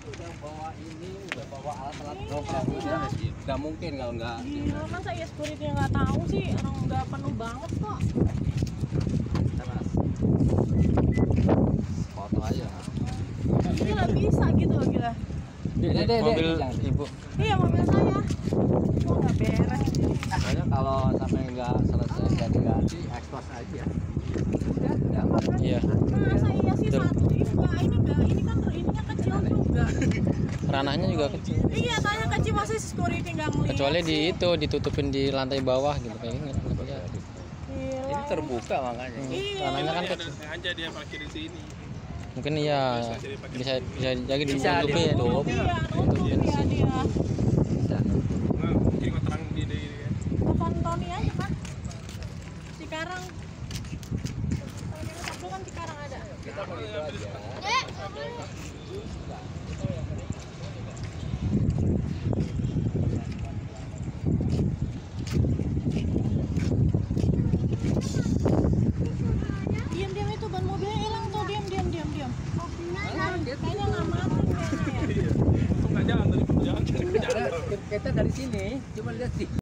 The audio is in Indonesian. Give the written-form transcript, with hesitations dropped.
udah bawa ini, udah bawa alat-alat program, nggak mungkin kalau nggak. Gila, masa ya security nggak tahu sih, orang udah penuh banget kok. Mas, foto aja. Gila bisa gitu loh, gila. Mobil ibu. Iya, mobil saya. Kok nggak beres? Makanya kalau sampai nggak selesai ganti-ganti, ekspos aja. Udah makan. Iya. Masa iya sih satu? Ini kan ininya kecil juga. Ranahnya juga kecil. Iya, tanya kecil masa security nggak melihat. Kecuali di itu ditutupin di lantai bawah gitu kayak gini. Gila. Ini terbuka makanya. Iya. Ranahnya kan kecil. Sengaja dia parkir di sini. Mungkin iya bisa jadi Bisa ditutupin. ditutup. Iya, nutupin dia. Bisa. Nah, mungkin kau terang di ini kan. Telepon Tony aja kan. Cikarang. Sabtu kan Cikarang ada. Kita mau gitu aja. Diam-diam itu ban mobilnya hilang tuh, diam. Kayaknya nggak mati kayaknya ya. Kok nggak jalan tadi? Jalan. Kita dari sini, cuma lihat sih.